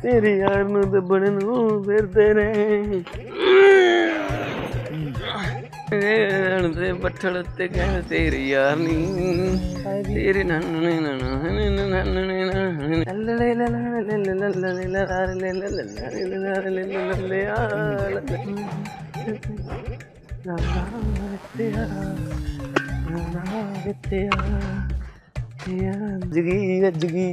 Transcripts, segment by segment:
तेरे यार नूं दबण नूं फिरदे ने ते बट्ठल उत्ते कहण तेरे यार नी तेरे नन्ने जगी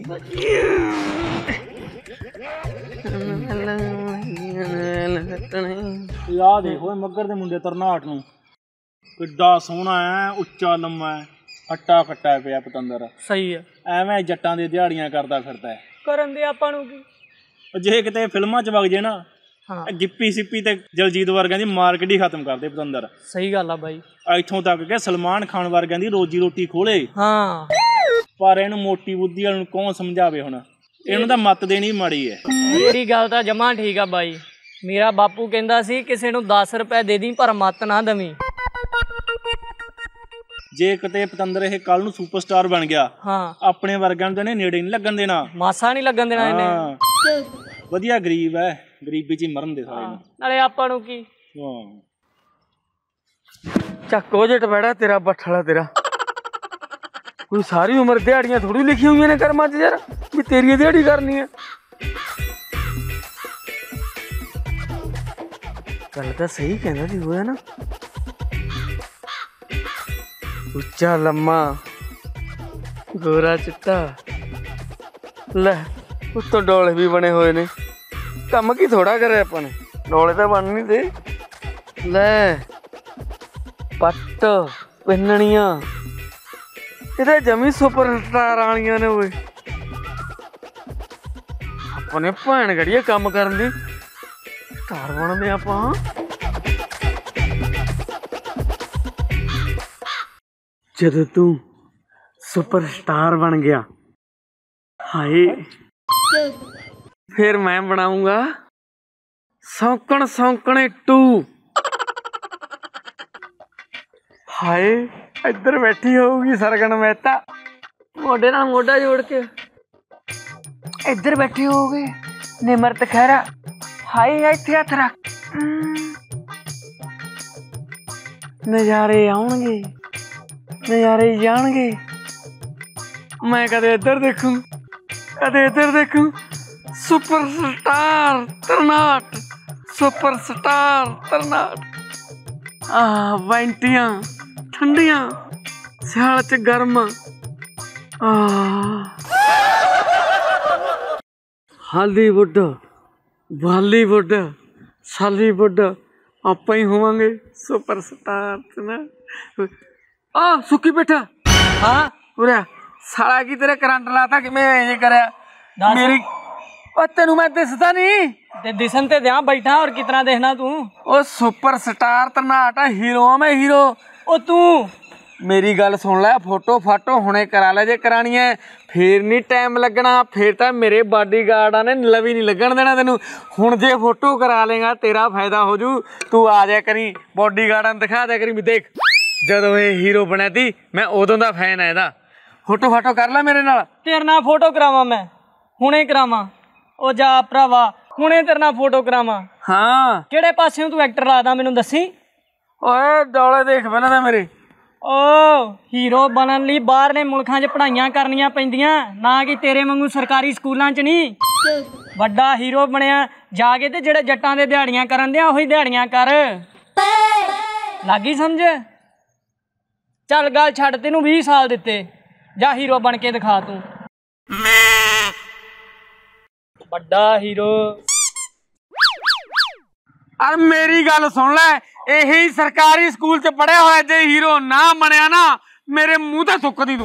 याद देखो मगर दे मुंडे तरनाट नूं किड्डा सोहना है उच्चा लम्मा है हट्टा कट्टा पिया पतंदर सही है ਐਵੇਂ ਜੱਟਾਂ ਦੀ ਦਿਹਾੜੀਆਂ ਕਰਦਾ ਫਿਰਦਾ ਹੈ ਕਰਨ ਦੇ ਆਪਾਂ ਨੂੰ ਕੀ ਜੇ ਕਿਤੇ ਫਿਲਮਾਂ 'ਚ ਵਗ ਜੇ ਨਾ ਗਿੱਪੀ ਸਿੱਪੀ ਤੇ ਜਲਜੀਤ ਵਰਗਿਆਂ ਦੀ ਮਾਰਕੀਟ ਹੀ ਖਤਮ ਕਰਦੇ ਪਤੰਦਰ ਸਹੀ ਗੱਲ ਆ ਬਾਈ ਇੱਥੋਂ ਤੱਕ ਕਿ ਸਲਮਾਨ ਖਾਨ ਵਰਗਿਆਂ ਦੀ ਰੋਜੀ ਰੋਟੀ ਖੋਲੇ ਹਾਂ ਪਰ ਇਹਨੂੰ ਮੋਟੀ ਬੁੱਧੀ ਵਾਲੇ ਨੂੰ ਕੌਣ ਸਮਝਾਵੇ ਹੁਣ ਇਹਨੂੰ ਤਾਂ ਮੱਤ ਦੇਣੀ ਮਾੜੀ ਹੈ ਮੇਰੀ ਗੱਲ ਤਾਂ ਜਮਾਂ ਠੀਕ ਆ ਬਾਈ ਮੇਰਾ ਬਾਪੂ ਕਹਿੰਦਾ ਸੀ ਕਿਸੇ ਨੂੰ 10 ਰੁਪਏ ਦੇ ਦੀ ਪਰ ਮੱਤ ਨਾ ਦਵੀਂ ਜੇ ਕਿਤੇ ਪਤੰਦਰ ਇਹ ਕੱਲ ਨੂੰ ਸੁਪਰਸਟਾਰ ਬਣ ਗਿਆ ਹਾਂ ਆਪਣੇ ਵਰਗਿਆਂ ਨੂੰ ਤਾਂ ਇਹਨੇ ਨੇੜੇ ਨਹੀਂ ਲੱਗਣ ਦੇਣਾ ਮਾਸਾ ਨਹੀਂ ਲੱਗਣ ਦੇਣਾ ਇਹਨੇ ਵਧੀਆ ਗਰੀਬ ਹੈ ਗਰੀਬੀ 'ਚ ਹੀ ਮਰਨ ਦੇ ਸਾਰੇ ਨੂੰ ਨਾਲੇ ਆਪਾਂ ਨੂੰ ਕੀ ਚੱਕੋ ਜੱਟ ਬੈੜਾ ਤੇਰਾ ਬੱਠਲਾ ਤੇਰਾ ਕੋਈ ਸਾਰੀ ਉਮਰ ਦਿਹਾੜੀਆਂ ਥੋੜੀ ਲਿਖੀਆਂ ਹੋਈਆਂ ਨੇ ਕਰਮਾਂ 'ਚ ਯਾਰ ਵੀ ਤੇਰੀ ਦਿਹਾੜੀ ਕਰਨੀ ਹੈ ਗੱਲ ਤਾਂ ਸਹੀ ਕਹਿੰਦਾ ਸੀ ਹੋਇਆ ਨਾ ਉੱਚਾ ਲੰਮਾ ਗੋਰਾ ਚਿੱਟਾ ਲੈ ਉੱਤੋਂ ਡੋਲੇ ਵੀ ਬਣੇ ਹੋਏ ਨੇ ਕੰਮ ਕੀ ਥੋੜਾ ਕਰਿਆ ਆਪਾਂ ਨੇ ਡੋਲੇ ਤਾਂ ਬਣ ਨਹੀਂ ਤੇ ਲੈ ਪੱਟ ਪਿੰਨਣੀਆਂ ਇਹਦੇ ਜਮੀ ਸੁਪਰਸਟਾਰ ਵਾਲੀਆਂ ਨੇ ਓਏ ਆਪਾਂ ਨੇ ਭੈਣ ਗੜੀਏ ਕੰਮ ਕਰਨ ਦੀ ਸਟਾਰ ਬਣਦੇ ਆਪਾਂ ਜਦੋਂ ਤੂੰ ਸੁਪਰਸਟਾਰ ਬਣ ਗਿਆ ਹਾਏ फिर मैं बनाऊंगा सौंकण सौंकणे 2 हाय इधर बैठी होगी सरगन मेहता मोढे नाल मोढा जोड़ के इधर बैठे होगे निमरत खैरा हाय इत्थे हथ रख नजारे आउणगे नजारे जाणगे मैं कदे इधर देखूं कदे इधर देखूं सुपरस्टार तरनाट सुपरस्टार तरनाट वैंटियां ठंडियां सियाल च गर्म हालीवुड बॉलीवुड सालीवुड आप ही होवांगे सुपरस्टार ना सुखी बैठा हाँ उरे साला की तेरे करंट लाता कि मैं ये करया मेरी तेनू मैं दिसदा नहीं ते दिसन ते ध्यान बैठा और कितना देखना तू ओ सुपरस्टार तरनाट हीरो मैं हीरो ओ तू मेरी गल सुन ले फोटो फाटो हुणे करा ले जे करानी है फिर नहीं टाइम लगना फिर तो मेरे बॉडीगार्डा ने लवी नहीं लगन देना तेनू हुण जे फोटो करा लेगा तेरा फायदा हो जू तू आ जाया करी बॉडीगार्डा ने दिखा दिया करी भी देख जदों ये हीरो बनया थी मैं उदों दा फैन है इहदा फोटो फाटो कर ला मेरे नाल तेरे नाल फोटो करावां मैं हुणे करावां ओ जा भरावा हुणे तेरे नाल फोटो करावां हाँ किहड़े पासेओं तू एक्टर लागदा मैनूं दसी ओए डोले देख पहलां तां मेरे ओ हीरो बनन लई बाहरले मुल्कां 'च पढ़ाइयां करनियां पैंदियां ना कि तेरे वांगू सरकारी स्कूलां 'च नहीं वड्डा हीरो बनया जाके ते जेहड़े जट्टां दे दिहाड़ियां करन दे ओही दिहाड़ियां कर लागी समझ चल गल छड्ड तैनूं 20 साल दित्ते जा हीरो बन के दिखा तू बड़ा हीरो अरे मेरी गल सुन ले यही सरकारी स्कूल च पढ़िया होया जे हीरो ना बनया ना मेरे मुंह ते थुक दी तू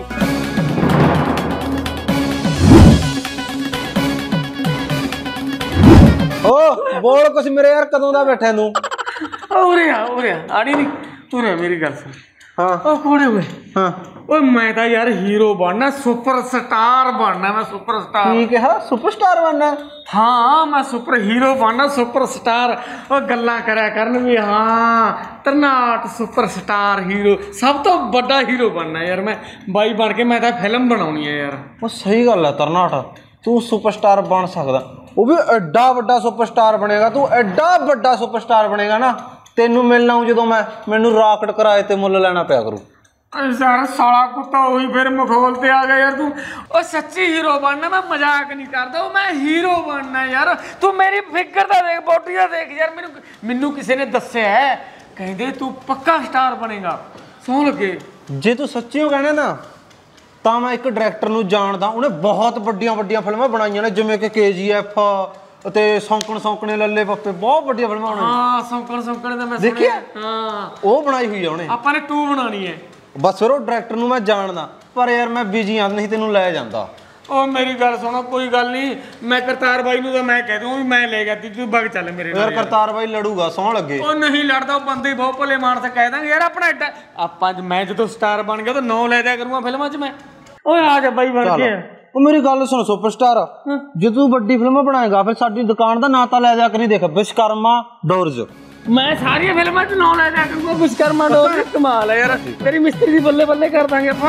ओ बोल कुछ मेरे यार कदों दा बैठा तू उरे आड़ी नहीं तू रे मेरी गल सुन हाँ ओ कोड़े हुए हाँ ओ मैं तो यार हीरो बनना सुपरस्टार बनना मैं सुपरस्टार ठीक है सुपरस्टार बनना हाँ मैं सुपर हीरो बनना सुपरस्टार ओ गल्लां करया करन भी हाँ तरनाट सुपरस्टार हीरो सब तो बड़ा हीरो बनना यार मैं बाई बन के मैं तो फिल्म बनाउणी है यार वो सही गल है तरनाट तू सुपरस्टार बन सकदा ਉਹ ਵੀ ਐਡਾ ਵੱਡਾ ਸੁਪਰਸਟਾਰ ਬਣੇਗਾ ਤੂੰ, ਐਡਾ ਵੱਡਾ ਸੁਪਰਸਟਾਰ ਬਣੇਗਾ ਨਾ, ਤੈਨੂੰ ਮਿਲਣਾ ਹੂੰ ਜਦੋਂ ਮੈਨੂੰ ਰਾਕਟ ਕਿਰਾਏ ਤੇ ਮੁੱਲ ਲੈਣਾ ਪਿਆ ਕਰੂ। ਯਾਰ ਸਾਲਾ ਕੁੱਤਾ ਉਹੀ ਫਿਰ ਮਖੌਲ ਤੇ ਆ ਗਿਆ ਯਾਰ ਤੂੰ। ਉਹ ਸੱਚੀ ਹੀਰੋ ਬਣਨਾ, ਮੈਂ ਮਜ਼ਾਕ ਨਹੀਂ ਕਰਦਾ, ਉਹ ਮੈਂ ਹੀਰੋ ਬਣਨਾ ਯਾਰ। ਤੂੰ ਮੇਰੀ ਫਿਕਰ ਦਾ ਦੇਖ, ਬੋਡੀ ਦਾ ਦੇਖ ਯਾਰ। ਮੈਨੂੰ ਕਿਸੇ ਨੇ ਦੱਸਿਆ, ਕਹਿੰਦੇ ਤੂੰ ਪੱਕਾ ਸਟਾਰ ਬਣੇਗਾ, ਸੌਂ ਲੱਗੇ। ਜੇ ਤੂੰ ਸੱਚੀਓ ਕਹਿਣਾ ਨਾ ਤਾਂ ਮੈਂ ਇੱਕ ਡਾਇਰੈਕਟਰ ਨੂੰ ਜਾਣਦਾ, ਉਹਨੇ ਬਹੁਤ ਵੱਡੀਆਂ ਫਿਲਮਾਂ ਬਣਾਈਆਂ ਨੇ, ਜਿਵੇਂ ਕਿ KGF ਅਤੇ ਸੌਂਕਣੇ ਲੱਲੇ ਪੱਪੇ, ਬਹੁਤ ਵੱਡੀਆਂ ਫਿਲਮਾਂ ਬਣਾਈਆਂ। ਹਾਂ ਸੌਂਕਣ ਤਾਂ ਮੈਂ ਦੇਖਿਆ? ਹਾਂ ਉਹ ਬਣਾਈ ਹੋਈ ਆ ਉਹਨੇ। ਆਪਾਂ ਨੇ 2 ਬਣਾਉਣੀ ਹੈ ਬਸ ਫਿਰ ਉਹ ਡਾਇਰੈਕਟਰ ਨੂੰ ਮੈਂ ਜਾਣਦਾ, ਪਰ ਯਾਰ ਮੈਂ ਬਿਜੀ ਆ, ਨਹੀਂ ਤੈਨੂੰ ਲੈ ਜਾਂਦਾ। ਉਹ ਮੇਰੀ ਗੱਲ ਸੁਣੋ, ਕੋਈ ਗੱਲ ਨਹੀਂ, ਮੈਂ ਕਰਤਾਰ ਬਾਈ ਨੂੰ ਤਾਂ ਮੈਂ ਕਹਿ ਦੂੰ ਵੀ ਮੈਂ ਲੈ ਗਿਆ, ਤੂੰ ਬਗ ਚੱਲ ਮੇਰੇ ਨਾਲ। ਯਾਰ ਕਰਤਾਰ ਬਾਈ ਲੜੂਗਾ, ਸੌਂ ਲੱਗੇ। ਉਹ ਨਹੀਂ ਲੜਦਾ, ਉਹ ਬੰਦੇ ਹੀ ਬਹੁਤ ਭਲੇ ਮਾਨਸ ਕਹਿ ਦਾਂਗੇ ਯਾਰ। ਆਪਣਾ ਐਡਾ ਆਪਾਂ ਮੈਂ ਜਦੋਂ ਸਟਾਰ ਬਣ ਗਿਆ ਤਾਂ 9 ਲੈ ਦਿਆ ਕਰੂੰਗਾ ਫਿਲਮਾਂ 'ਚ ਮੈਂ। ਓਏ ਆ ਜਾ ਬਾਈ ਬਣ ਕੇ। ਉਹ ਮੇਰੀ ਗੱਲ ਸੁਣ ਸੁਪਰਸਟਾਰ, ਜੇ ਤੂੰ ਵੱਡੀ ਫਿਲਮ ਬਣਾਏਗਾ ਫਿਰ ਸਾਡੀ ਦੁਕਾਨ ਦਾ ਨਾਂ ਤਾਂ ਲੈ ਜਾ ਕਰੀ। ਦੇਖ, ਵਿਸ਼ਕਰਮਾ ਡੋਰਜ਼। ਮੈਂ ਸਾਰੀਆਂ ਫਿਲਮਾਂ 'ਚ 9 ਲੈ ਦਿਆ ਕਰੂੰਗਾ। ਵਿਸ਼ਕਰਮਾ ਡੋਰ ਕਮਾਲ ਹੈ ਯਾਰ, ਤੇਰੀ ਮਿਸਤਰੀ ਦੀ ਬੱਲੇ ਬੱਲੇ ਕਰ ਦਾਂਗੇ ਆਪਾਂ।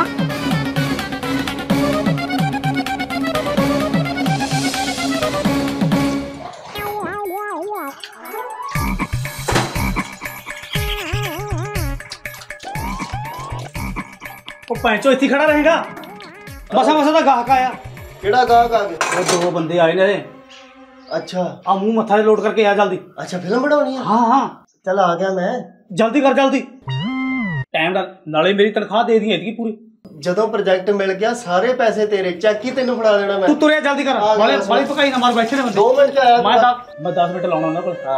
ਉਹ ਪੈਂਚੋ ਇੱਥੇ ਖੜਾ ਰਹੇਗਾ, ਮਸਾ ਦਾ ਗਾਹਕ ਆਇਆ। ਕਿਹੜਾ ਗਾਹਕ ਆ ਗਿਆ? ਉਹ 2 ਬੰਦੇ ਆਏ ਨੇ। ਅੱਛਾ ਆ ਮੂੰਹ ਮੱਥਾ ਲੋਡ ਕਰਕੇ ਆ ਜਲਦੀ। ਅੱਛਾ ਫਿਲਮ ਬਣਾਉਣੀ ਹੈ? ਹਾਂ ਚਲ ਆ ਗਿਆ ਮੈਂ। ਜਲਦੀ ਕਰ, ਜਲਦੀ ਟਾਈਮ ਦਾ, ਨਾਲੇ ਮੇਰੀ ਤਨਖਾਹ ਦੇ ਦੀ ਐਤਕੀ ਪੂਰੀ। ਜਦੋਂ ਪ੍ਰੋਜੈਕਟ ਮਿਲ ਗਿਆ ਸਾਰੇ ਪੈਸੇ ਤੇਰੇ, ਚੈੱਕ ਹੀ ਤੈਨੂੰ ਫੜਾ ਦੇਣਾ ਮੈਂ। ਤੂੰ ਤੁਰਿਆ ਜਲਦੀ ਕਰ, ਵਾਲੇ ਪਕਾਈ ਨਾ ਮਾਰ, ਬੈਠੇ ਨੇ ਬੰਦੇ। 2 ਮਿੰਟ ਚ ਆਇਆ ਮੈਂ 10 ਮਿੰਟ ਲਾਉਣਾ ਉਹਨਾਂ ਕੋਲ।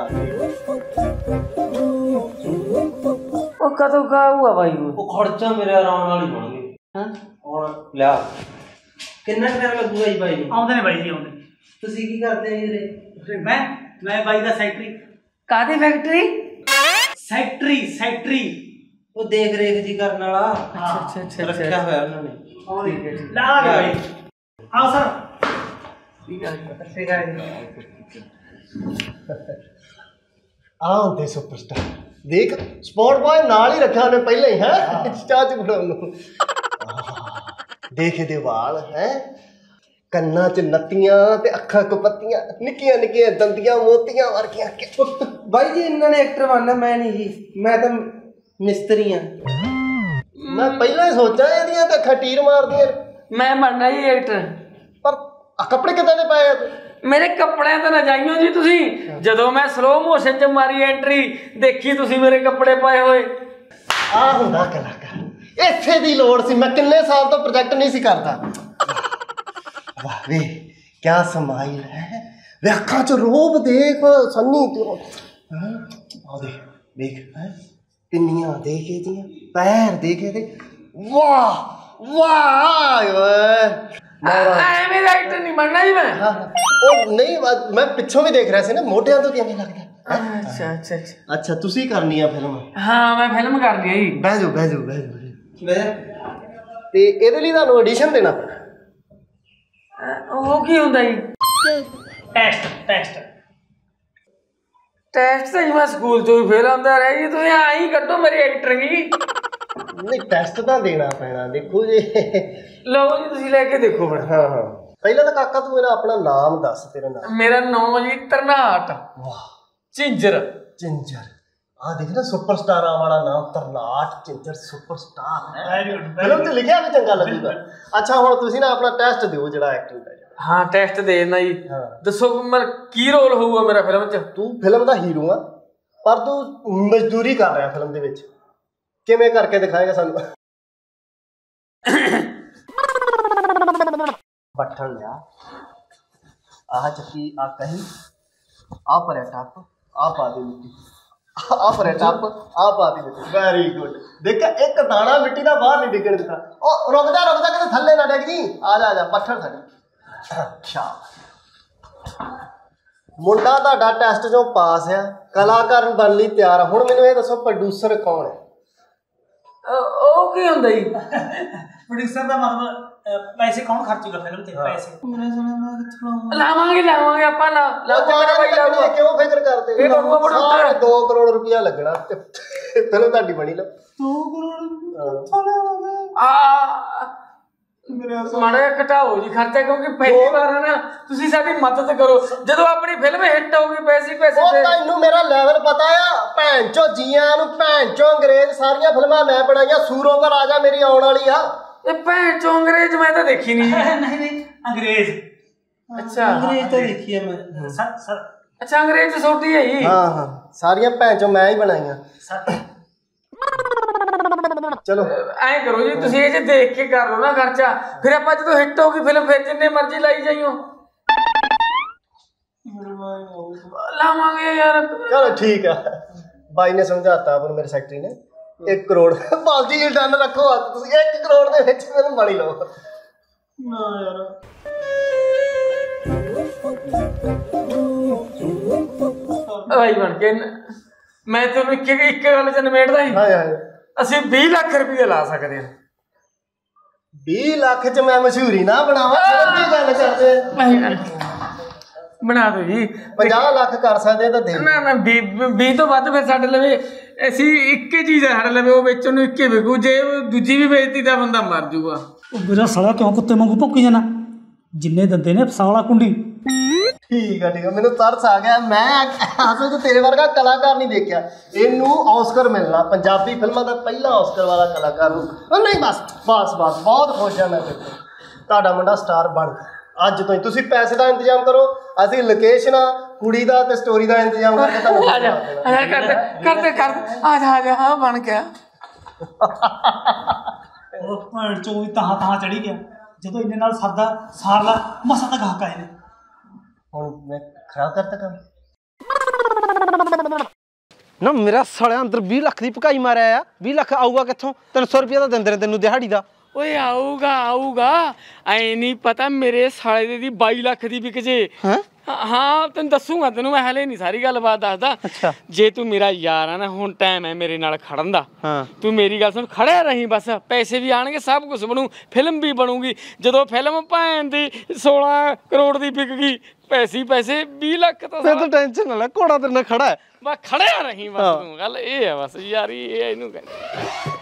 ਉਹ ਕਦੋਂ ਖਾਊਗਾ ਬਾਈ ਉਹ ਖਰਚਾ ਮੇਰੇ ਆਰਾਮ ਨਾਲ ਹੀ ਬਣਨਗੇ। ਹੁਣ ਲਿਆ ਕਿੰਨਾ ਟਾਈਮ ਲੱਗੂਗਾ ਜੀ ਬਾਈ ਨੂੰ? ਆਉਂਦੇ ਨੇ ਬਾਈ ਜੀ, ਆਉਂਦੇ। ਤੁਸੀਂ ਕੀ ਕਰਦੇ ਹੋ ਵੀਰੇ? ਮੈਂ ਬਾਈ ਦਾ ਸੈਕਟਰੀ। ਕਾਹਦੀ ਫੈਕਟਰੀ? ਸੈਕਟਰੀ ਉਹ ਦੇਖ ਰੇਖ ਜੀ ਕਰਨ ਵਾਲਾ। ਅੱਛਾ ਰੱਖਿਆ ਹੋਇਆ ਉਹਨਾਂ ਨੇ। ਲਾ ਗਿਆ ਬਾਈ। ਹਾਂ ਸਰ। ਆ ਹੁੰਦੇ ਸੁਪਰਸਟਾਰ। ਦੇਖ ਸਪੋਰਟ ਬॉय ਨਾਲ ਹੀ ਰੱਖਿਆ ਉਹਨੇ ਪਹਿਲਾਂ ਹੀ, ਹੈ ਚਾਹ ਚ ਫੜਾਉਣ ਨੂੰ। ਦੇਖ ਇਹਦੇ ਵਾਲ, ਹੈ ਕੰਨਾਂ 'ਚ ਨੱਤੀਆਂ ਤੇ ਅੱਖਾਂ ਕਪੱਤੀਆਂ, ਨਿੱਕੀਆਂ ਦੰਦੀਆਂ ਮੋਤੀਆਂ ਵਰਗੀਆਂ। ਬਾਈ ਜੀ ਇਹਨਾਂ ਨੇ ਐਕਟਰ ਬਣਨਾ, ਮੈਂ ਨਹੀਂ ਜੀ, ਮੈਂ ਤਾਂ ਮਿਸਤਰੀ ਆ। ਮੈਂ ਪਹਿਲਾਂ ਹੀ ਸੋਚਾਂ ਇਹਦੀਆਂ ਤਾਂ ਅੱਖਾਂ ਟੀਰ ਮਾਰਦੀਆਂ। ਮੈਂ ਬਣਨਾ ਜੀ ਐਕਟਰ। ਪਰ ਆ ਕੱਪੜੇ ਕਿੱਦਾਂ ਦੇ ਪਾਏ ਆ ਤੂੰ? ਮੇਰੇ ਕੱਪੜਿਆਂ ਤੇ ਨਾ ਜਾਈਓ ਜੀ ਤੁਸੀਂ। ਜਦੋਂ ਮੈਂ ਸਲੋ ਮੋਸ਼ਨ 'ਚ ਮਾਰੀ ਐਂਟਰੀ ਦੇਖੀ ਤੁਸੀਂ ਮੇਰੇ ਕੱਪੜੇ ਪਾਏ ਹੋਏ। ਆ ਹੁੰਦਾ ਕਲਾਕਾਰ, ਇੱਥੇ ਦੀ ਲੋੜ ਸੀ। ਮੈਂ ਕਿੰਨੇ ਸਾਲ ਤੋਂ ਪ੍ਰੋਜੈਕਟ ਨਹੀਂ ਸੀ ਕਰਦਾ। ਵਾਹ ਵੇ ਕਿਆ ਸਮਾਈਲ ਹੈ, ਵੇ ਅੱਖਾਂ 'ਚ ਰੋਬ ਦੇਖ ਸੰਨੀ ਤੇ। ਆ ਦੇਖ ਹੈ ਪਿੰਨੀਆਂ ਦੇਖ ਇਹਦੀਆਂ, ਪੈਰ ਦੇਖ ਇਹਦੇ। ਵਾਹ ਓਏ ਐਵੇਂ ਦਾ ਐਕਟਰ ਨਹੀਂ ਬਣਨਾ ਜੀ ਮੈਂ। ਉਹ ਨਹੀਂ, ਮੈਂ ਪਿੱਛੋਂ ਵੀ ਦੇਖ ਰਿਹਾ ਸੀ ਨਾ, ਮੋਢਿਆਂ ਤੋਂ ਕਿਵੇਂ ਲੱਗਦਾ। ਅੱਛਾ ਅੱਛਾ ਤੁਸੀਂ ਕਰਨੀ ਆ ਫਿਲਮ? ਹਾਂ ਮੈਂ ਫਿਲਮ ਕਰਨੀ ਹੈ ਜੀ। ਬਹਿ ਜਾਓ। ਤੇ ਇਹਦੇ ਲਈ ਤੁਹਾਨੂੰ ਆਡੀਸ਼ਨ ਦੇਣਾ ਪੈਣਾ। ਉਹ ਕੀ ਹੁੰਦਾ ਜੀ? ਟੈਸਟ ਤਾਂ ਜੀ ਮੈਂ ਸਕੂਲ ਤੋਂ ਹੀ ਫੇਲ ਆਉਂਦਾ ਰਿਹਾ ਜੀ। ਤੁਸੀਂ ਆਈ ਕੱਢੋ ਮੇਰੀ ਐਕਟਿੰਗ ਜੀ। ਨਹੀਂ ਟੈਸਟ ਤਾਂ ਦੇਣਾ ਪੈਣਾ। ਦੇਖੋ ਜੀ, ਲਓ ਜੀ ਤੁਸੀਂ ਲੈ ਕੇ ਦੇਖੋ ਫਿਰ। ਹਾਂ ਪਹਿਲਾਂ ਤਾਂ ਕਾਕਾ ਤੂੰ ਮੇਰਾ ਆਪਣਾ ਨਾਮ ਦੱਸ। ਤੇਰਾ ਨਾਮ? ਮੇਰਾ ਨਾਮ ਜੀ ਤਰਨਾਟ। ਵਾਹ ਝਿੰਜਰ। ਆ ਦੇਖ ਨਾ, ਸੁਪਰਸਟਾਰਾਂ ਵਾਲਾ ਨਾਮ, ਤਰਨਾਟ ਝਿੰਜਰ ਸੁਪਰਸਟਾਰ। ਫਿਲਮ 'ਚ ਲਿਖਿਆ ਵੀ ਚੰਗਾ ਲੱਗੂਗਾ। ਅੱਛਾ ਹੁਣ ਤੁਸੀਂ ਨਾ ਆਪਣਾ ਟੈਸਟ ਦਿਓ ਜਿਹੜਾ ਐਕਟਿੰਗ ਦਾ। ਹਾਂ ਟੈਸਟ ਦੇ ਦੇਣਾ ਜੀ। ਦੱਸੋ ਮੈਂ ਕੀ ਰੋਲ ਹੋਊਗਾ ਮੇਰਾ ਫਿਲਮ 'ਚ? ਤੂੰ ਫਿਲਮ ਦਾ ਹੀਰੋ ਆ, ਪਰ ਤੂੰ ਮਜ਼ਦੂਰੀ ਕਰ ਰਿਹਾ ਫਿਲਮ ਦੇ ਵਿੱਚ। ਕਿਵੇਂ ਕਰਕੇ ਦਿਖਾਏਗਾ ਸਾਨੂੰ? ਬੱਠਣ ਲਿਆ, ਆਹ ਚੱਕੀ, ਆ ਕਹੀ, ਆ ਪਰੇ ਟੱਪ, ਆ ਪਾ ਦੇ ਮਿੱਟੀ, ਆ ਪਰੇ ਟੱਪ, ਆ ਪਾ ਦੇ ਮਿੱਟੀ। Very good. ਦੇਖ ਇੱਕ ਦਾਣਾ ਮਿੱਟੀ ਦਾ ਬਾਹਰ ਨਹੀਂ ਡਿੱਗਣ ਦਿੱਤਾ। ਉਹ ਰੁਕ ਜਾ ਕਿਤੇ ਥੱਲੇ ਨਾ ਡਿੱਗ ਜੀ। ਆ ਜਾ ਬੱਠਣ ਸਾਡੀ। ਅੱਛਾ ਮੁੰਡਾ ਤੁਹਾਡਾ ਟੈਸਟ 'ਚੋਂ ਪਾਸ ਆ, ਕਲਾਕਾਰ ਬਣਨ ਲਈ ਤਿਆਰ ਆ। ਹੁਣ ਮੈਨੂੰ ਇਹ ਦੱਸੋ ਪ੍ਰੋਡਿਊਸਰ ਕੌਣ ਹੈ? ਉਹ ਕੀ ਹੁੰਦਾ ਜੀ? ਪ੍ਰੋਡਿਊਸਰ ਦਾ ਮਤਲਬ ਪੈਸੇ ਕੌਣ ਖਰਚੂਗਾ ਫਿਲਮ ਤੇ? ਪੈਸੇ ਲਾਵਾਂਗੇ ਆਪਾਂ ਕਿਉਂ ਫਿਕਰ ਕਰਦੇ? 2 ਕਰੋੜ ਰੁਪਇਆ ਲੱਗਣਾ ਤੇ ਫਿਲਮ ਤੁਹਾਡੀ ਬਣੀ। 2 ਕਰੋੜ ਮਾੜਾ ਜਿਹਾ ਘਟਾਓ ਜੀ ਖਰਚਾ, ਕਿਉਂਕਿ ਪਹਿਲੀ ਵਾਰ ਹੈ ਨਾ, ਤੁਸੀਂ ਸਾਡੀ ਮਦਦ ਕਰੋ। ਜਦੋਂ ਆਪਣੀ ਫਿਲਮ ਹਿੱਟ ਹੋਊਗੀ ਪੈਸੇ ਉਹ ਤੇ ਤੈਨੂੰ ਮੇਰਾ ਲੈਵਲ ਪਤਾ ਆ। ਭੈਣ ਚੋ ਜੀਆਂ ਨੂੰ, ਭੈਣ ਚੋ ਅੰਗਰੇਜ਼, ਸਾਰੀਆਂ ਫਿਲਮਾਂ ਮੈਂ ਬਣਾਈਆਂ। ਸੂਰੋਂ ਕਾ ਰਾਜਾ ਮੇਰੀ ਆਉਣ ਵਾਲੀ ਆ। ਇਹ ਭੈਣ ਚੋ ਅੰਗਰੇਜ਼ ਮੈਂ ਤਾਂ ਦੇਖੀ ਨਹੀਂ। ਨਹੀਂ ਅੰਗਰੇਜ਼। ਅੱਛਾ ਅੰਗਰੇਜ਼ ਤਾਂ ਦੇਖੀ ਹੈ ਮੈਂ। ਅੱਛਾ ਅੰਗਰੇਜ਼ ਛੋਟੀ ਹੈ ਜੀ। ਹਾਂ ਸਾਰੀਆਂ ਭੈਣ ਚੋ ਮੈਂ ਹੀ ਬਣਾਈਆਂ। ਚਲੋ ਐਂ ਕਰੋ ਜੀ, ਤੁਸੀਂ ਇਹ ਜੇ ਦੇਖ ਕੇ ਕਰ ਲਓ ਨਾ ਖਰਚਾ, ਫਿਰ ਆਪਾਂ ਜਦੋਂ ਹਿੱਟ ਹੋਊਗੀ ਫਿਲਮ ਫਿਰ ਜਿੰਨੇ ਮਰਜ਼ੀ ਲਾਈ ਜਾਈਓ ਲਾਵਾਂਗੇ ਯਾਰ। ਚਲੋ ਠੀਕ ਆ, ਬਾਈ ਨੇ ਸਮਝਾਤਾ ਆਪਾਂ ਨੂੰ, ਮੇਰੇ ਸੈਕਟਰੀ ਨੇ। 1 ਕਰੋੜ ਬਾਜੀ ਡਨ ਰੱਖੋ ਹੱਥ ਤੁਸੀਂ। 1 ਕਰੋੜ ਦੇ ਵਿੱਚ ਮੈਨੂੰ ਬਣੀ ਲਓ ਨਾ ਯਾਰ ਭਾਈ ਬਣ ਕੇ ਮੈਂ ਤੁਹਾਨੂੰ ਇੱਕ ਗੱਲ ਚ ਨਿਬੇੜਦਾ ਸੀ। ਹਾਂ ਅਸੀਂ 20 ਲੱਖ ਰੁਪਏ ਲਾ ਸਕਦੇ ਹਾਂ। 20 ਲੱਖ ਚ ਮੈਂ ਮਸ਼ਹੂਰੀ ਨਾ ਬਣਾਵਾਂ, ਕੀ ਗੱਲ ਕਰਦੇ? ਬਣਾ ਦੋ ਜੀ। 50 ਲੱਖ ਕਰ ਸਕਦੇ ਤਾਂ ਦੇ। ਨਾ 20 ਤੋਂ ਵੱਧ ਫਿਰ ਸਾਡੇ ਲਵੇ ਅਸੀਂ ਇੱਕੇ ਚੀਜ਼ ਹੈ ਸਾਡੇ ਲਵੇ, ਉਹ ਵੇਚਣ ਨੂੰ ਇੱਕੇ ਵਿਕੂ। ਜੇ ਦੂਜੀ ਵੀ ਵੇਚਤੀ ਤਾਂ ਬੰਦਾ ਮਰ ਜੂਗਾ। ਉਹ ਮੇਰਾ ਸਾਲਾ ਕਿਉਂ ਕੁੱਤੇ ਵਾਂਗੂ ਭੌਂਕੀ ਜਾਣਾ? ਜਿੰਨੇ ਦੰਦੇ ਨੇ ਫਸਾਲਾ ਕੁੰਡੀ। ਠੀਕ ਆ ਮੈਨੂੰ ਤਰਸ ਆ ਗਿਆ। ਮੈਂ ਅਸਲ 'ਚ ਤੇਰੇ ਵਰਗਾ ਕਲਾਕਾਰ ਨਹੀਂ ਦੇਖਿਆ। ਇਹਨੂੰ ਆਸਕਰ ਮਿਲਣਾ, ਪੰਜਾਬੀ ਫਿਲਮਾਂ ਦਾ ਪਹਿਲਾ ਆਸਕਰ ਵਾਲਾ ਕਲਾਕਾਰ ਨੂੰ। ਨਹੀਂ ਬਸ ਬਹੁਤ ਖੁਸ਼ ਹਾਂ ਮੈਂ ਤੇ। ਤੁਹਾਡਾ ਮੁੰਡਾ ਸਟਾਰ ਬਣ ਅੱਜ ਤੋਂ ਹੀ। ਤੁਸੀਂ ਪੈਸੇ ਦਾ ਇੰਤਜ਼ਾਮ ਕਰੋ, ਅਸੀਂ ਲੋਕੇਸ਼ਨਾਂ, ਕੁੜੀ ਦਾ ਤੇ ਸਟੋਰੀ ਦਾ ਇੰਤਜ਼ਾਮ ਕਰਕੇ ਤੁਹਾਨੂੰ ਆ ਜਾ ਬਣ ਗਿਆ। ਉਹ ਭੈਣ ਚੋਂ ਵੀ ਤਾਂ ਚੜੀ ਗਿਆ। ਜਦੋਂ ਇੰਨੇ ਨਾਲ ਸਰਦਾ ਸਾਰਲਾ ਮਸਾ ਤਾਂ ਗਾਹਕ ਆਏ ਨੇ। ਹੁਣ ਮੈਂ ਖਰਾਬ ਕਰਤਾ ਕੰਮ ਨਾ। ਮੇਰਾ ਸਾਲਿਆ ਅੰਦਰ 20 ਲੱਖ ਦੀ ਭਕਾਈ ਮਾਰਿਆ ਆ। 20 ਲੱਖ ਆਊਗਾ ਕਿੱਥੋਂ? 300 ਰੁਪਇਆ ਤਾਂ ਦਿੰਦੇ ਨੇ ਤੈਨੂੰ ਦਿਹਾੜੀ ਦਾ। ਓਏ ਆਊਗਾ ਐ ਨਹੀਂ ਪਤਾ ਮੇਰੇ ਸਾਲੇ ਦੀ 22 ਲੱਖ ਦੀ ਵਿਕ ਜੇ। ਹਾਂ ਤੈਨੂੰ ਦੱਸੂਗਾ, ਤੈਨੂੰ ਮੈਂ ਹਲੇ ਨਹੀਂ ਸਾਰੀ ਗੱਲਬਾਤ ਦੱਸਦਾ। ਜੇ ਤੂੰ ਮੇਰਾ ਯਾਰ ਆ ਨਾ, ਹੁਣ ਟਾਈਮ ਹੈ ਮੇਰੇ ਨਾਲ ਖੜਨ ਦਾ। ਤੂੰ ਮੇਰੀ ਗੱਲ ਸੁਣ, ਖੜਿਆ ਰਹੀਂ ਬਸ। ਪੈਸੇ ਵੀ ਆਣਗੇ, ਸਭ ਕੁਝ ਬਣੂ, ਫਿਲਮ ਵੀ ਬਣੂਗੀ। ਜਦੋਂ ਫਿਲਮ ਭੈਣ ਦੀ 16 ਕਰੋੜ ਦੀ ਵਿਕ ਗਈ, ਪੈਸੇ 20 ਲੱਖ ਤਾਂ ਫਿਰ ਤਾਂ ਟੈਨਸ਼ਨ ਨਾ ਲੈ, ਘੋੜਾ ਤੇਰੇ ਨਾਲ ਖੜਾ ਹੈ। ਬਸ ਖੜਿਆ ਰਹੀਂ ਬਸ। ਤੂੰ ਗੱਲ ਇਹ ਹੈ ਬਸ ਯਾਰੀ, ਇਹ ਇਹਨੂੰ ਕਹਿੰਦੇ।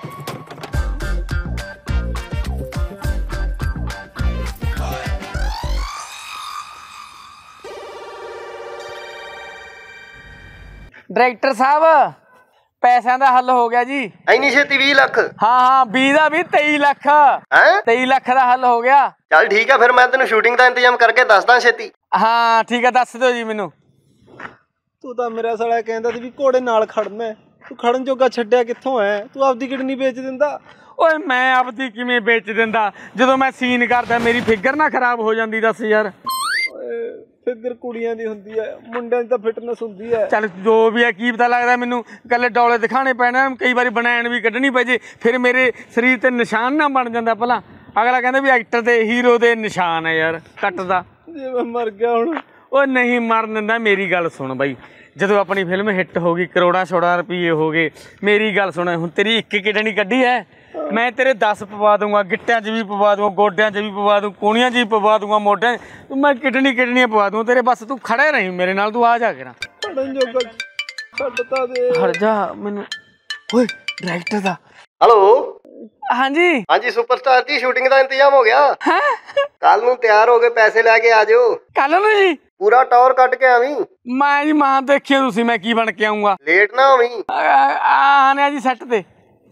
ਡਾਇਰੈਕਟਰ ਸਾਹਿਬ ਪੈਸਿਆਂ ਦਾ ਹੱਲ ਹੋ ਗਿਆ ਜੀ। ਇੰਨੀ ਛੇਤੀ 20 ਲੱਖ? ਹਾਂ 20 ਦਾ ਵੀ 23 ਲੱਖ। ਹੈ 23 ਲੱਖ ਦਾ ਹੱਲ ਹੋ ਗਿਆ। ਚੱਲ ਠੀਕ ਆ, ਫਿਰ ਮੈਂ ਤੈਨੂੰ ਸ਼ੂਟਿੰਗ ਦਾ ਇੰਤਜ਼ਾਮ ਕਰਕੇ ਦੱਸਦਾ ਛੇਤੀ। ਹਾਂ ਠੀਕ ਆ, ਦੱਸ ਦਿਓ ਜੀ ਮੈਨੂੰ। ਤੂੰ ਤਾਂ ਮੇਰਾ ਸਾਲਿਆ ਕਹਿੰਦਾ ਸੀ ਵੀ ਘੋੜੇ ਨਾਲ ਖੜਨਾ। ਤੂੰ ਖੜਨ ਜੋਗਾ ਛੱਡਿਆ ਕਿੱਥੋਂ ਐ? ਤੂੰ ਆਪਦੀ ਕਿਡਨੀ ਵੇਚ ਦਿੰਦਾ। ਓਏ ਮੈਂ ਆਪਦੀ ਕਿਵੇਂ ਵੇਚ ਦਿੰਦਾ? ਜਦੋਂ ਮੈਂ ਸੀਨ ਕਰਦਾ ਮੇਰੀ ਫਿਗਰ ਨਾ ਖਰਾਬ ਹੋ ਜਾਂਦੀ। ਦੱਸ ਯਾਰ। ਫਿਗਰ ਕੁੜੀਆਂ ਦੀ ਹੁੰਦੀ ਐ, ਮੁੰਡਿਆਂ ਦੀ ਤਾਂ ਫਿਟਨੈਸ ਹੁੰਦੀ ਐ। ਚੱਲ ਜੋ ਵੀ ਹੈ, ਕੀ ਪਤਾ ਲੱਗਦਾ ਮੈਨੂੰ। ਕੱਲੇ ਡੋਲੇ ਦਿਖਾਣੇ ਪੈਣੇ, ਕਈ ਵਾਰੀ ਬਣਾਉਣ ਵੀ ਕੱਢਣੀ ਪੈ ਜੇ, ਫਿਰ ਮੇਰੇ ਸਰੀਰ ਤੇ ਨਿਸ਼ਾਨ ਨਾ ਬਣ ਜਾਂਦਾ। ਭਲਾ ਅਗਲਾ ਕਹਿੰਦਾ ਵੀ ਐਕਟਰ ਦੇ ਹੀਰੋ ਦੇ ਨਿਸ਼ਾਨ ਹੈ ਯਾਰ ਕੱਟ ਦਾ। ਜੇ ਮੈਂ ਮਰ ਗਿਆ ਹੁਣ? ਉਹ ਨਹੀਂ ਮਰਨ ਦਿੰਦਾ। ਮੇਰੀ ਗੱਲ ਸੁਣ ਬਾਈ, ਜਦੋਂ ਆਪਣੀ ਫਿਲਮ ਹਿੱਟ ਹੋ ਗਈ, ਕਰੋੜਾਂ ਰੁਪਏ ਹੋ ਗਏ, ਮੇਰੀ ਗੱਲ ਸੁਣ। ਹੁਣ ਤੇਰੀ ਇੱਕ ਕਿਡਨੀ ਕੱਢੀ ਹੈ, ਮੈਂ ਤੇਰੇ 10 ਪਵਾ ਦੂੰਗਾ। ਗਿੱਟਿਆਂ 'ਚ ਵੀ ਪਵਾ ਦੂੰਗਾ, ਗੋਡਿਆਂ 'ਚ ਵੀ ਪਵਾ ਦੂੰ, ਕੂਣੀਆਂ 'ਚ ਵੀ ਪਵਾ ਦੂੰਗਾ, ਮੋਢਿਆਂ 'ਚ। ਮੈਂ ਕਿਡਨੀਆਂ ਪਵਾ ਦੂੰਗਾ ਤੇਰੇ। ਬਸ ਤੂੰ ਖੜੇ ਰਹੀਂ ਮੇਰੇ ਨਾਲ। ਤੂੰ ਆ ਜਾ ਕੇ ਨਾ ਖੜਨ ਜੋਗਾ ਛੱਡਤਾ ਦੇ। ਹਟ ਜਾ ਮੈਨੂੰ। ਓਏ ਡਾਇਰੈਕਟਰ ਦਾ। ਹੈਲੋ ਹਾਂਜੀ ਸੁਪਰਸਟਾਰ ਜੀ, ਸ਼ੂਟਿੰਗ ਦਾ ਇੰਤਜ਼ਾਮ ਹੋ ਗਿਆ। ਕੱਲ ਨੂੰ ਤਿਆਰ ਹੋ ਕੇ ਪੈਸੇ ਲੈ ਕੇ ਆ ਜਾਓ। ਕੱਲ ਨੂੰ ਜੀ? ਪੂਰਾ ਟੌਰ ਕੱਟ ਕੇ ਆਵੀਂ। ਮੈਂ ਜੀ ਮਾਂ ਦੇਖਿਓ ਤੁਸੀਂ, ਮੈਂ ਕੀ ਬਣ ਕੇ ਆਉਂਗਾ। ਲੇਟ ਨਾ ਹੋਵੀਂ। ਆਨੇ ਜੀ ਸੈੱਟ ਤੇ।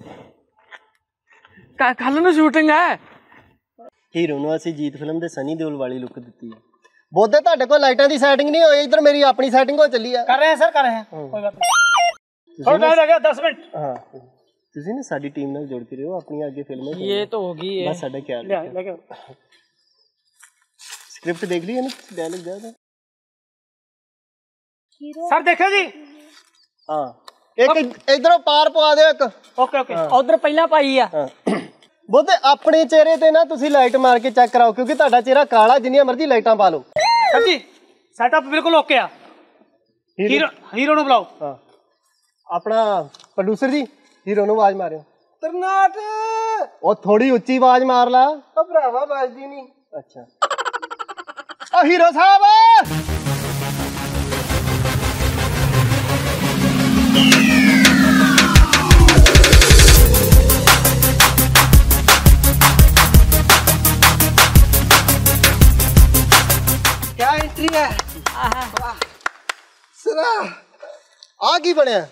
ਕੱਲ ਨੂੰ ਸ਼ੂਟਿੰਗ ਹੈ। ਹੀਰੋ ਨੂੰ ਅਸੀਂ ਜੀਤ ਫਿਲਮ ਦੇ ਸਨੀ ਦਿਓਲ ਵਾਲੀ ਲੁੱਕ ਦਿੱਤੀ ਹੈ। ਬੋਦੇ ਤੁਹਾਡੇ ਕੋਲ ਲਾਈਟਾਂ ਦੀ ਸੈਟਿੰਗ ਨਹੀਂ ਹੋਈ, ਇੱਧਰ ਮੇਰੀ ਆਪਣੀ ਸੈਟਿੰਗ ਹੋ ਚੱਲੀ ਆ। ਕਰ ਰਹੇ ਸਰ, ਕਰ ਰਹੇ ਕੋਈ ਬਾਤ ਨਹੀਂ। ਹੋਰ ਟਾਈਮ ਲੱਗਿਆ 10 ਮਿੰਟ। ਹਾਂ ਤੁਸੀਂ ਨਾ ਸਾਡੀ ਟੀਮ ਨਾਲ ਜੁੜ ਕੇ ਰਹੋ, ਆਪਣੀ ਅੱਗੇ ਫਿਲਮਾਂ ਇਹ ਤਾਂ ਹੋ ਗਈ ਹੈ। ਬਸ ਸਾਡਾ ਖਿਆਲ ਰੱਖਿਓ। ਸਕ੍ਰਿਪਟ ਦੇਖ ਲਈ ਹੈ ਨਾ? ਡਾਇਲੌਗ ਜ਼ਿਆਦਾ ਸਰ ਦੇਖੋ ਜੀ। ਹਾਂ ਇੱਕ ਇਧਰੋਂ ਪਾਰ ਪਵਾ ਦਿਓ ਇੱਕ। ਓਕੇ ਉਧਰ ਪਹਿਲਾਂ ਪਾਈ ਆ। ਬੋਦੇ ਆਪਣੇ ਚਿਹਰੇ ਤੇ ਨਾ ਤੁਸੀਂ ਲਾਈਟ ਮਾਰ ਕੇ ਚੈੱਕ ਕਰਾਓ, ਕਿਉਂਕਿ ਤੁਹਾਡਾ ਚਿਹਰਾ ਕਾਲਾ, ਜਿੰਨੀਆਂ ਮਰਜ਼ੀ ਲਾਈਟਾਂ ਪਾ ਲਓ। ਸਰ ਜੀ ਸੈਟਅਪ ਬਿਲਕੁਲ ਓਕੇ ਆ। ਹੀਰੋ ਨੂੰ ਬੁਲਾਓ। ਹਾਂ ਆਪਣਾ ਪ੍ਰੋਡਿਊਸਰ ਜੀ, ਹੀਰੋ ਨੂੰ ਆਵਾਜ਼ ਮਾਰਿਓ। ਤਰਨਾਟ ਉਹ ਥੋੜੀ ਉੱਚੀ ਆਵਾਜ਼ ਮਾਰ ਲਾ। ਉਹ ਭਰਾਵਾ ਵੱਜਦੀ ਨਹੀਂ। ਅੱਛਾ ਉਹ ਹੀਰੋ ਸਾਹਿਬ। ਤੇਰਾ ਆ ਕੀ ਬਣਿਆ?